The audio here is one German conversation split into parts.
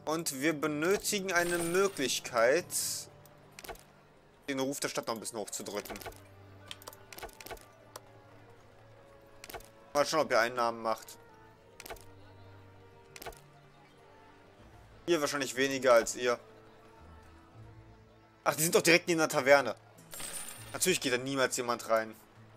Und wir benötigen eine Möglichkeit, den Ruf der Stadt noch ein bisschen hochzudrücken. Mal schauen, ob ihr Einnahmen macht. Ihr wahrscheinlich weniger als ihr. Ach, die sind doch direkt neben der Taverne. Natürlich geht da niemals jemand rein.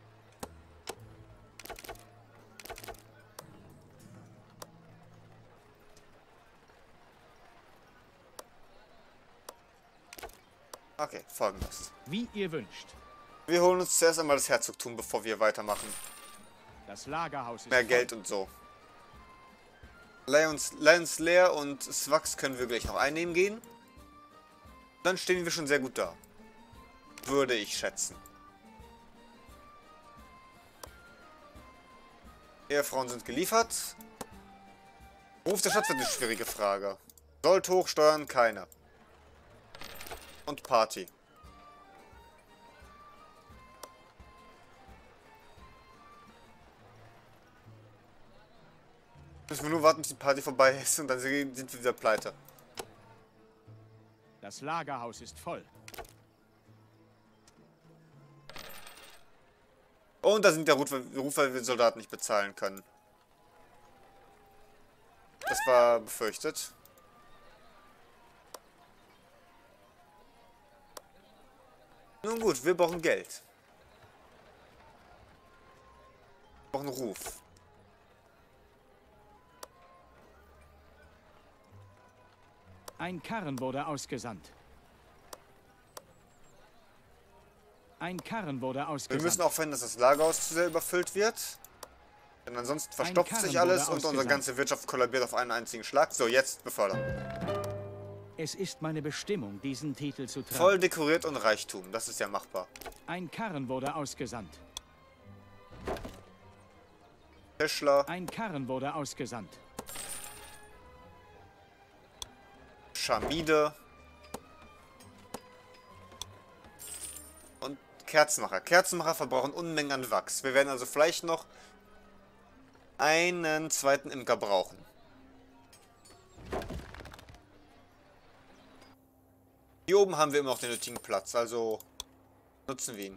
Okay, folgendes. Wie ihr wünscht. Wir holen uns zuerst einmal das Herzogtum, bevor wir weitermachen. Das Lagerhaus ist Mehr voll. Geld und so. Lions Lair und Swax können wir gleich noch einnehmen gehen. Dann stehen wir schon sehr gut da. Würde ich schätzen. Ehefrauen sind geliefert. Ruf der Stadt wird eine schwierige Frage. Sold hoch, Steuern keine. Und Party. Müssen wir nur warten, bis die Party vorbei ist und dann sind wir wieder pleite. Das Lagerhaus ist voll. Und da sind der Ruf, weil wir Soldaten nicht bezahlen können. Das war befürchtet. Nun gut, wir brauchen Geld. Wir brauchen Ruf. Ein Karren wurde ausgesandt. Ein Karren wurde Wir ausgesandt. müssen auch verhindern, dass das Lagerhaus zu sehr überfüllt wird. Denn ansonsten verstopft Karren sich alles wurde und unsere ausgesandt. ganze Wirtschaft kollabiert auf einen einzigen Schlag. So, jetzt befördern. Es ist meine Bestimmung, diesen Titel zu tragen. Voll dekoriert und Reichtum. Das ist ja machbar. Ein Karren wurde ausgesandt. Tischler, Ein Karren wurde ausgesandt. Schamide und Kerzenmacher. Kerzenmacher verbrauchen Unmengen an Wachs. Wir werden also vielleicht noch einen zweiten Imker brauchen. Hier oben haben wir immer noch den nötigen Platz, also nutzen wir ihn.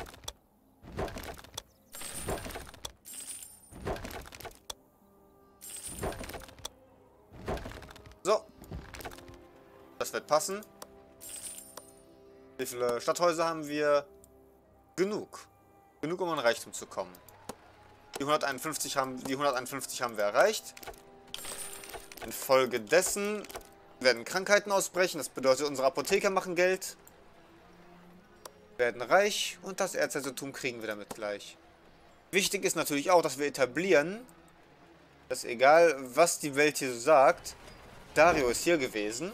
So. Das wird passen. Wie viele Stadthäuser haben wir? Genug. Genug, um an Reichtum zu kommen. Die 151 haben wir erreicht. Infolgedessen werden Krankheiten ausbrechen. Das bedeutet, unsere Apotheker machen Geld. Werden reich. Und das Erzherzogtum kriegen wir damit gleich. Wichtig ist natürlich auch, dass wir etablieren, dass egal, was die Welt hier so sagt, Dario ist hier gewesen.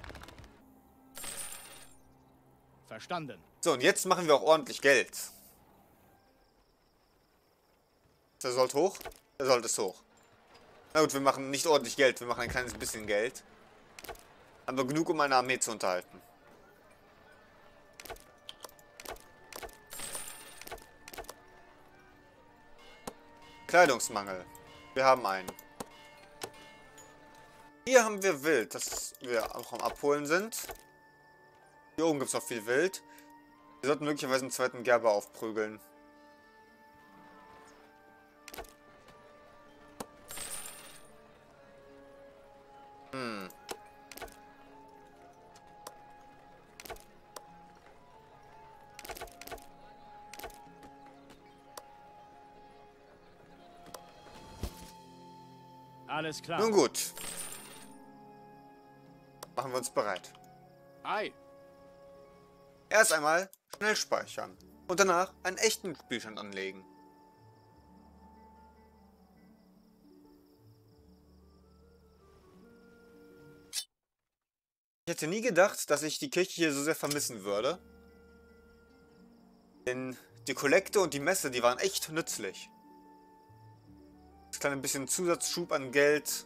Verstanden. So, und jetzt machen wir auch ordentlich Geld. Der Sold hoch? Der Sold ist hoch. Na gut, wir machen nicht ordentlich Geld, wir machen ein kleines bisschen Geld. Aber genug, um eine Armee zu unterhalten. Kleidungsmangel. Wir haben einen. Hier haben wir Wild, das wir auch am Abholen sind. Hier oben gibt es noch viel Wild. Wir sollten möglicherweise einen zweiten Gerber aufprügeln. Alles klar. Nun gut. Machen wir uns bereit. Ei. Erst einmal schnell speichern. Und danach einen echten Spielstand anlegen. Ich hätte nie gedacht, dass ich die Kirche hier so sehr vermissen würde. Denn die Kollekte und die Messe, die waren echt nützlich. Das kleine bisschen Zusatzschub an Geld.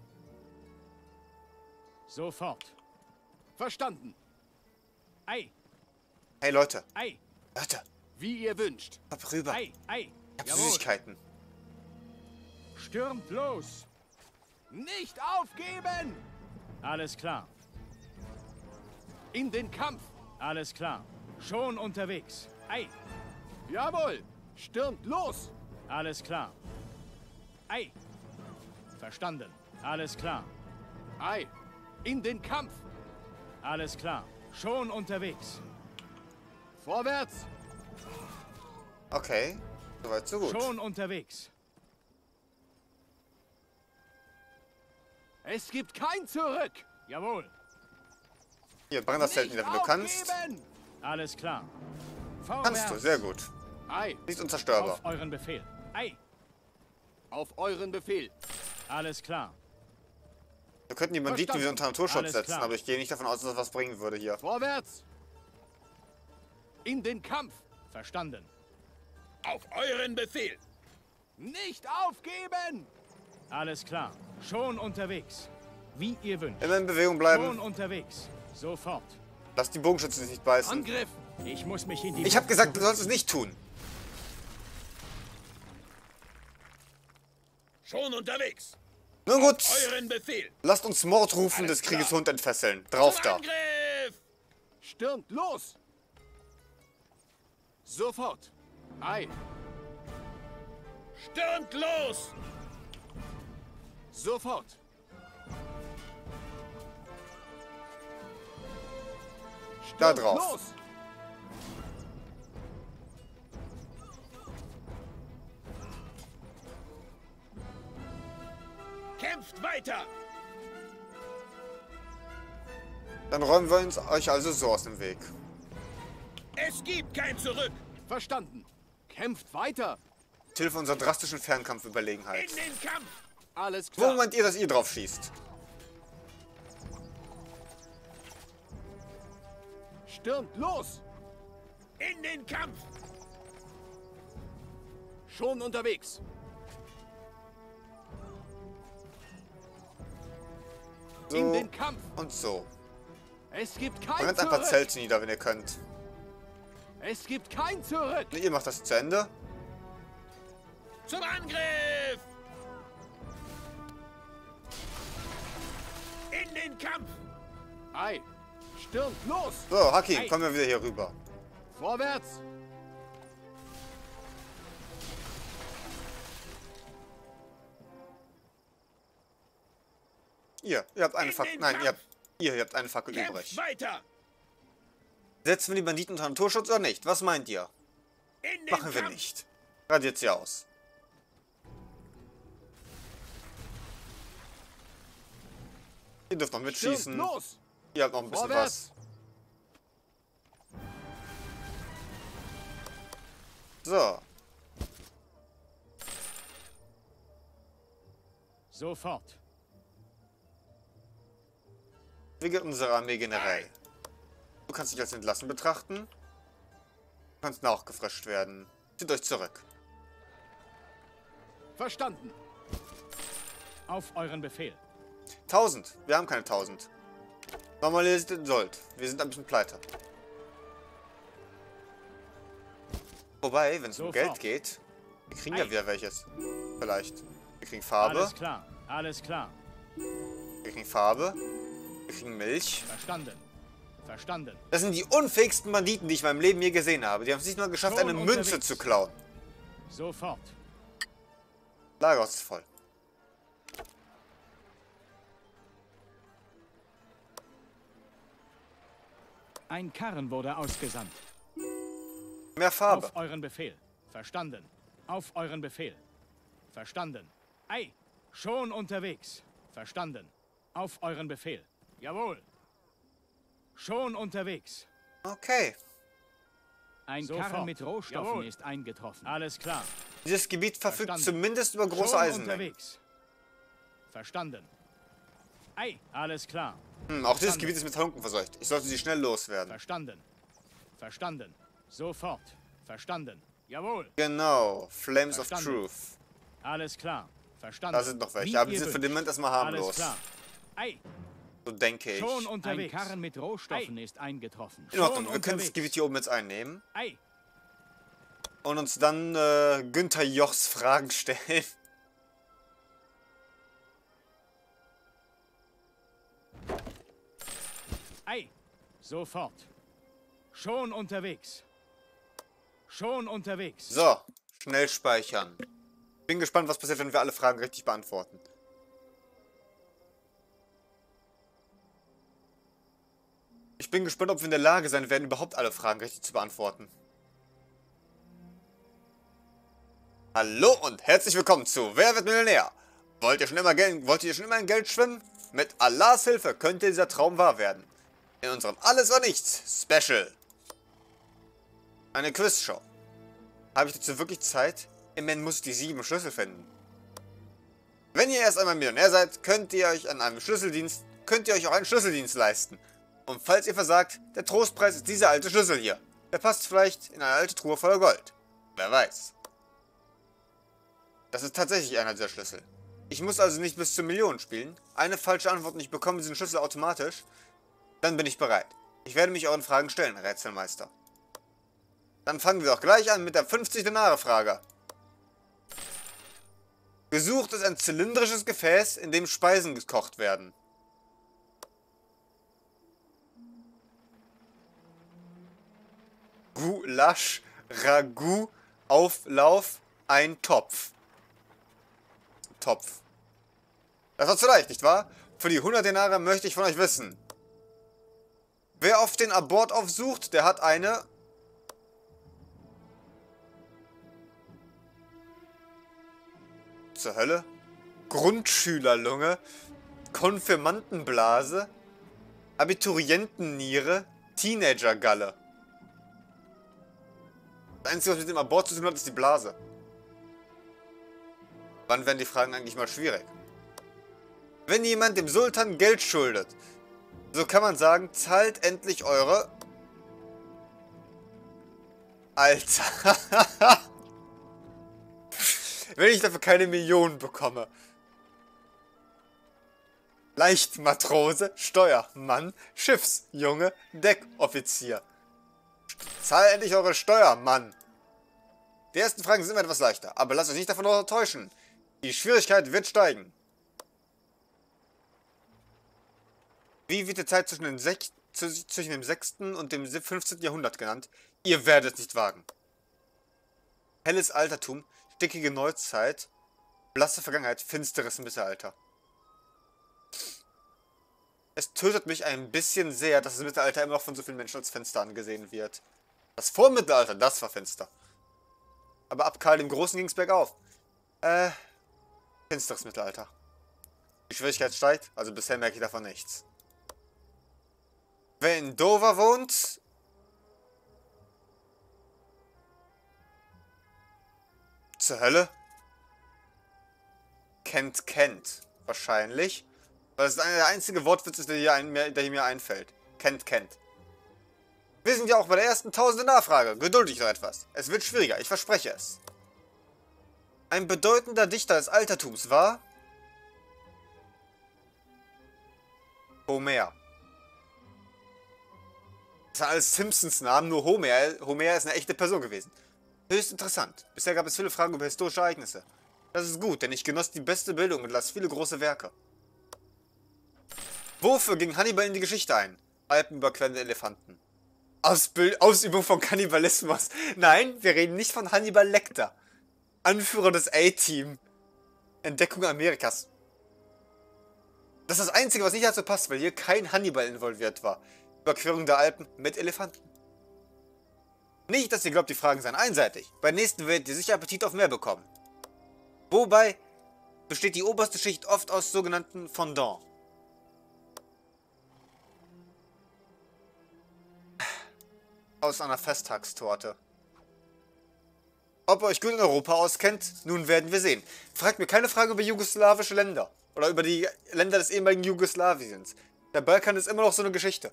Sofort. Verstanden. Ei. Hey Leute, Ei. Leute, Wie ihr wünscht. kommt rüber. Ei. Ei. Ich hab Jawohl. Süßigkeiten. Stürmt los. Nicht aufgeben! Alles klar. In den Kampf! Alles klar. Schon unterwegs. Ei. Jawohl! Stürmt los! Alles klar. Ei. Verstanden. Alles klar. Ei! In den Kampf! Alles klar. Schon unterwegs. Vorwärts! Okay. Soweit, so gut. Schon unterwegs. Es gibt kein Zurück! Jawohl. Hier, brenn das Zelt nieder, wenn du kannst. aufgeben! Alles klar. Kannst du, sehr gut. Ei! Nicht unzerstörbar. Auf euren Befehl. Ei. Auf euren Befehl! Alles klar. Wir könnten die Banditen wieder unter Naturschutz Alles setzen, klar. aber ich gehe nicht davon aus, dass das was bringen würde hier. Vorwärts! In den Kampf! Verstanden. Auf euren Befehl! Nicht aufgeben! Alles klar. Schon unterwegs. Wie ihr wünscht. Immer in Bewegung Schon bleiben. unterwegs. Sofort. Lass die Bogenschützen sich nicht beißen. Angriff! Ich muss mich in die... Ich habe gesagt, du sollst es nicht tun. Schon unterwegs! Nun gut. Euren Befehl! Lasst uns Mordrufen Alles des Krieges klar. Hund entfesseln. Drauf da. Angriff! Stürmt los! Sofort! Ei! Stürmt los! Sofort! Da Stürmt drauf. Los! Kämpft weiter! Dann räumen wir uns euch also so aus dem Weg. Es gibt kein Zurück! Verstanden! Kämpft weiter! Hilfe unserer drastischen Fernkampfüberlegenheit. In den Kampf! Alles Wo klar! meint ihr, dass ihr drauf schießt? Stürmt los! In den Kampf! Schon unterwegs! In So den Kampf! und so. Es gibt kein Brennt ein paar Zurück! Zelte nieder, wenn ihr könnt. Es gibt kein Zurück! Und ihr macht das zu Ende. Zum Angriff! In den Kampf! Ei! Stürmt los! So, Haki, Hey. kommen wir wieder hier rüber. Vorwärts! Ihr habt eine In Fackel. den Nein, Kampf. ihr habt eine Fackel Kämpft übrig. weiter! Setzen wir die Banditen unter Naturschutz oder nicht? Was meint ihr? In den Machen wir Kampf! nicht. Radiert sie aus. Ihr dürft noch Stürmt mitschießen. los! Ihr habt noch ein bisschen Vorwärts! was. So. Sofort. Wie geht unsere Armee generell? Du kannst dich als entlassen betrachten. Du kannst nachgefrischt werden. Zieht euch zurück. Verstanden! Auf euren Befehl. 1000. Wir haben keine 1000. Normalisiert den Sold. Wir sind ein bisschen pleite. Wobei, wenn es um Sofort. Geld geht, wir kriegen Ei. ja wieder welches. Vielleicht. Wir kriegen Farbe. Alles klar. Alles klar. Wir kriegen Farbe. Wir kriegen Milch. Verstanden. Verstanden. Das sind die unfähigsten Banditen, die ich in meinem Leben je gesehen habe. Die haben es nicht mal geschafft, Schon eine Münze unterwegs. zu klauen. Sofort. Lagerhaus ist voll. Ein Karren wurde ausgesandt. Mehr Farbe. Auf euren Befehl. Verstanden. Auf euren Befehl. Verstanden. Ei. Schon unterwegs. Verstanden. Auf euren Befehl. Jawohl. Schon unterwegs. Okay. Ein Sofort. Karren mit Rohstoffen Jawohl. ist eingetroffen. Alles klar. Dieses Gebiet verfügt Verstanden. zumindest über große Schon Eisenmengen. unterwegs. Verstanden. Ei. Alles klar. Auch dieses Verstanden. Gebiet ist mit Halunken verseucht. Ich sollte sie schnell loswerden. Verstanden. Verstanden. Sofort. Verstanden. Jawohl. Genau. Flames of Verstanden. Truth. Alles klar. Verstanden. Da sind noch welche. Wie Aber die ihr sind für wünscht. den Moment erstmal Alles harmlos. klar. Ei. So denke ich. Schon Ein unterwegs. Karren mit Rohstoffen ist eingetroffen. In Ordnung. schon Wir können das unterwegs. Gebiet hier oben jetzt einnehmen. Ei. Und uns dann Günther Jochs Fragen stellen. Ei! Sofort. Schon unterwegs. Schon unterwegs. So, schnell speichern. Bin gespannt, was passiert, wenn wir alle Fragen richtig beantworten. Ich bin gespannt, ob wir in der Lage sein werden, überhaupt alle Fragen richtig zu beantworten. Hallo und herzlich willkommen zu Wer wird Millionär? Wollt ihr schon immer in Geld schwimmen? Mit Allahs Hilfe könnte dieser Traum wahr werden. In unserem Alles oder Nichts Special. Eine Quizshow. Habe ich dazu wirklich Zeit? Immerhin muss ich die 7 Schlüssel finden. Wenn ihr erst einmal Millionär seid, könnt ihr euch auch einen Schlüsseldienst leisten. Und falls ihr versagt, der Trostpreis ist dieser alte Schlüssel hier. Der passt vielleicht in eine alte Truhe voller Gold. Wer weiß. Das ist tatsächlich einer dieser Schlüssel. Ich muss also nicht bis zur Million spielen. Eine falsche Antwort und ich bekomme diesen Schlüssel automatisch. Dann bin ich bereit. Ich werde mich euren Fragen stellen, Rätselmeister. Dann fangen wir doch gleich an mit der 50-Denare-Frage. Gesucht ist ein zylindrisches Gefäß, in dem Speisen gekocht werden. Gulasch, Ragout, Auflauf, ein Topf. Topf. Das war zu leicht, nicht wahr? Für die 100 Denare möchte ich von euch wissen. Wer oft den Abort aufsucht, der hat eine... Zur Hölle? Grundschülerlunge, Konfirmandenblase, Abiturientenniere, Teenagergalle. Das Einzige, was mit dem Abort zu tun hat, ist die Blase. Wann werden die Fragen eigentlich mal schwierig? Wenn jemand dem Sultan Geld schuldet, so kann man sagen, zahlt endlich eure... Alter. Wenn ich dafür keine Millionen bekomme. Leichtmatrose, Steuermann, Schiffsjunge, Deckoffizier. Zahlt endlich eure Steuer, Mann. Die ersten Fragen sind immer etwas leichter, aber lasst euch nicht davon täuschen. Die Schwierigkeit wird steigen. Wie wird die Zeit zwischen dem 6. und dem 15. Jahrhundert genannt? Ihr werdet es nicht wagen. Helles Altertum, stickige Neuzeit, blasse Vergangenheit, finsteres Mittelalter. Es tötet mich ein bisschen sehr, dass das Mittelalter immer noch von so vielen Menschen als Fenster angesehen wird. Das Vormittelalter, das war finster. Aber ab Karl dem Großen ging es bergauf. Finsteres Mittelalter. Die Schwierigkeit steigt, also bisher merke ich davon nichts. Wer in Dover wohnt... Zur Hölle? Kennt. Wahrscheinlich. Weil es der einzige Wortwitz ist, der mir einfällt. Kennt. Wir sind ja auch bei der ersten 1000 Nachfrage. Geduldig noch etwas. Es wird schwieriger, ich verspreche es. Ein bedeutender Dichter des Altertums war... Homer. Das sind alles Simpsons-Namen, nur Homer ist eine echte Person gewesen. Höchst interessant. Bisher gab es viele Fragen über historische Ereignisse. Das ist gut, denn ich genoss die beste Bildung und las viele große Werke. Wofür ging Hannibal in die Geschichte ein? Alpenüberquerende Elefanten. Ausübung von Kannibalismus. Nein, wir reden nicht von Hannibal Lecter. Anführer des A-Team. Entdeckung Amerikas. Das ist das Einzige, was nicht dazu passt, weil hier kein Hannibal involviert war. Überquerung der Alpen mit Elefanten. Nicht, dass ihr glaubt, die Fragen seien einseitig. Beim nächsten werdet ihr sicher Appetit auf mehr bekommen. Wobei besteht die oberste Schicht oft aus sogenannten Fondant. Aus einer Festtagstorte. Ob ihr euch gut in Europa auskennt? Nun werden wir sehen. Fragt mir keine Fragen über jugoslawische Länder. Oder über die Länder des ehemaligen Jugoslawiens. Der Balkan ist immer noch so eine Geschichte.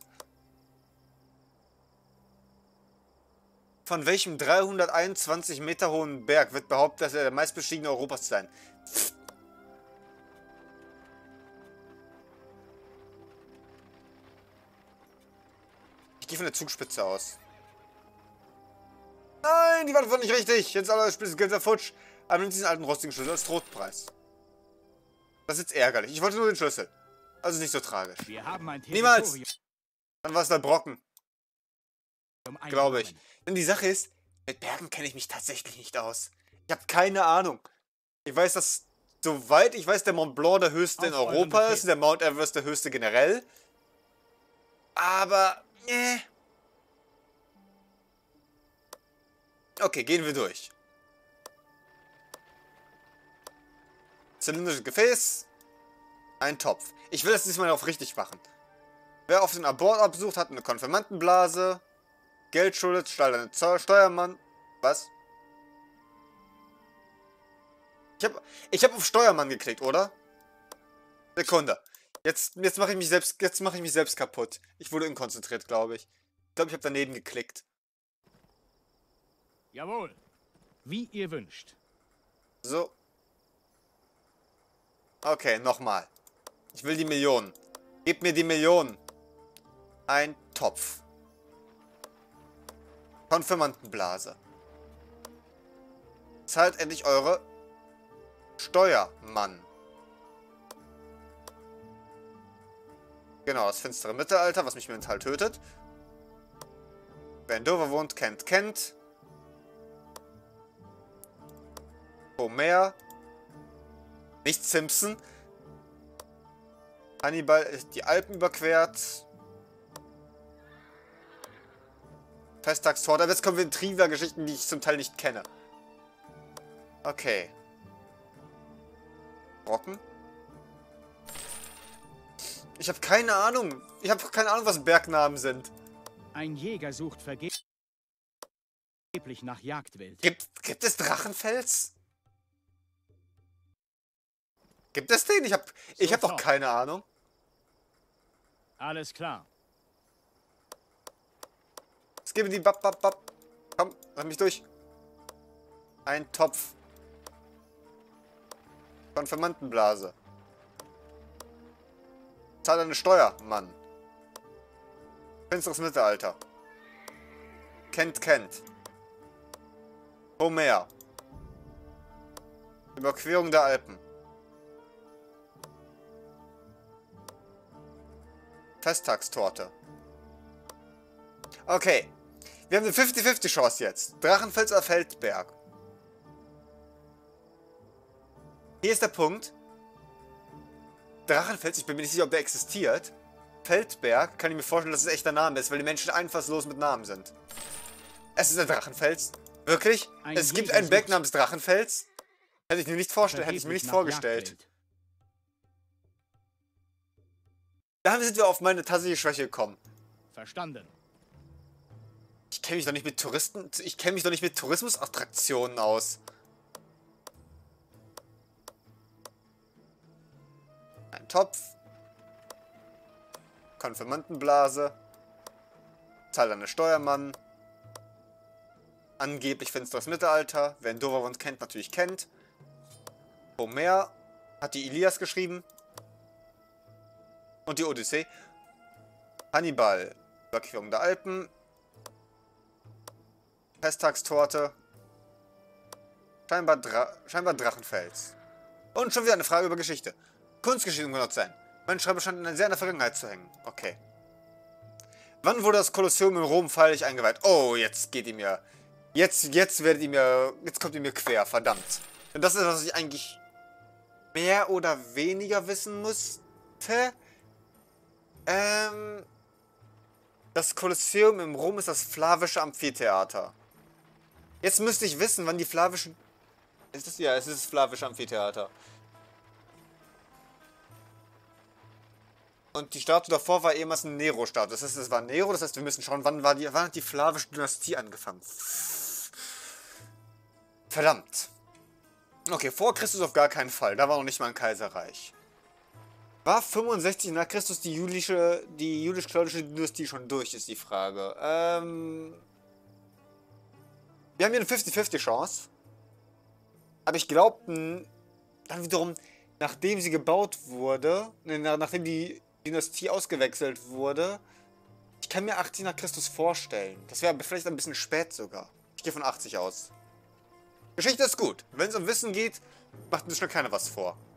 Von welchem 321 Meter hohen Berg wird behauptet, dass er der meistbestiegene Europas sein? Ich gehe von der Zugspitze aus. Nein, die war nicht richtig. Jetzt aber spielt das Geld der Futsch. Aber nimmt diesen alten rostigen Schlüssel als Trostpreis. Das ist jetzt ärgerlich. Ich wollte nur den Schlüssel. Also nicht so tragisch. Wir haben ein Niemals! Dann war es der Brocken. Glaube ich. Eingenommen. Denn die Sache ist, mit Bergen kenne ich mich tatsächlich nicht aus. Ich habe keine Ahnung. Ich weiß, dass, soweit ich weiß, der Mont Blanc der höchste in Auf euren Europa Befehl. ist, der Mount Everest der höchste generell. Aber, Okay, gehen wir durch. Zylindrisches Gefäß. Ein Topf. Ich will das diesmal auch richtig machen. Wer auf den Abort absucht, hat eine Konfirmandenblase. Geld schuldet, stahlt einen Steuermann. Was? Ich hab auf Steuermann geklickt, oder? Sekunde. Jetzt mache ich mich selbst kaputt. Ich wurde inkonzentriert, glaube ich. Ich glaube, ich habe daneben geklickt. Jawohl. Wie ihr wünscht. So. Okay, nochmal. Ich will die Millionen. Gebt mir die Millionen. Ein Topf. Konfirmandenblase. Zahlt endlich eure Steuermann. Genau, das finstere Mittelalter, was mich mental tötet. Wer in Dover wohnt, kennt. Homer. Nicht Simpson. Hannibal ist die Alpen überquert. Festtagstorte. Aber jetzt kommen wir in Trivia-Geschichten, die ich zum Teil nicht kenne. Okay. Brocken? Ich habe keine Ahnung. Ich habe keine Ahnung, was Bergnamen sind. Ein Jäger sucht vergeblich nach Jagdwild. Gibt es Drachenfels? Gibt es den? Ich hab doch Sofort. keine Ahnung. Alles klar. Es gebe die Bap. Komm, lass mich durch. Ein Topf. Konfirmandenblase. Zahl deine Steuer, Mann. Finsteres Mittelalter. Kennt. Homer. Überquerung der Alpen. Festtagstorte. Okay. Wir haben eine 50-50 Chance jetzt. Drachenfels oder Feldberg. Hier ist der Punkt. Drachenfels, ich bin mir nicht sicher, ob der existiert. Feldberg, kann ich mir vorstellen, dass es echter Name ist, weil die Menschen einfallslos mit Namen sind. Es ist ein Drachenfels. Wirklich? Es gibt einen Berg namens Drachenfels? Hätte ich mir nicht vorgestellt. Damit sind wir auf meine tatsächliche Schwäche gekommen. Verstanden. Ich kenne mich doch nicht mit Tourismusattraktionen aus. Ein Topf. Konfirmandenblase. Zahl deine Steuermann. Angeblich finsteres Mittelalter. Wer in Dover wohnt, natürlich kennt. Homer hat die Ilias geschrieben. Und die Odyssee. Hannibal. Überquerung der Alpen. Festtagstorte. Scheinbar Drachenfels. Und schon wieder eine Frage über Geschichte. Kunstgeschichte um genau zu sein. Mein Schreiber scheint sehr in der Vergangenheit zu hängen. Okay. Wann wurde das Kolosseum in Rom feierlich eingeweiht? Oh, jetzt geht ihr mir... Jetzt kommt ihr mir quer, verdammt. Und das ist, was ich eigentlich mehr oder weniger wissen musste. Das Kolosseum in Rom ist das Flavische Amphitheater. Jetzt müsste ich wissen, wann die Flavischen... Ist das? Ja, es ist das Flavische Amphitheater. Und die Statue davor war ehemals eine Nero-Statue. Das heißt, es war Nero, das heißt, wir müssen schauen, wann hat die Flavische Dynastie angefangen. Verdammt. Okay, vor Christus auf gar keinen Fall. Da war noch nicht mal ein Kaiserreich. War 65 nach Christus die jüdisch-claudische Dynastie schon durch, ist die Frage. Wir haben hier eine 50-50 Chance. Aber ich glaube, dann wiederum, nachdem sie gebaut wurde, nachdem die Dynastie ausgewechselt wurde, ich kann mir 80 nach Christus vorstellen. Das wäre vielleicht ein bisschen spät sogar. Ich gehe von 80 aus. Geschichte ist gut. Wenn es um Wissen geht, macht mir schon keiner was vor.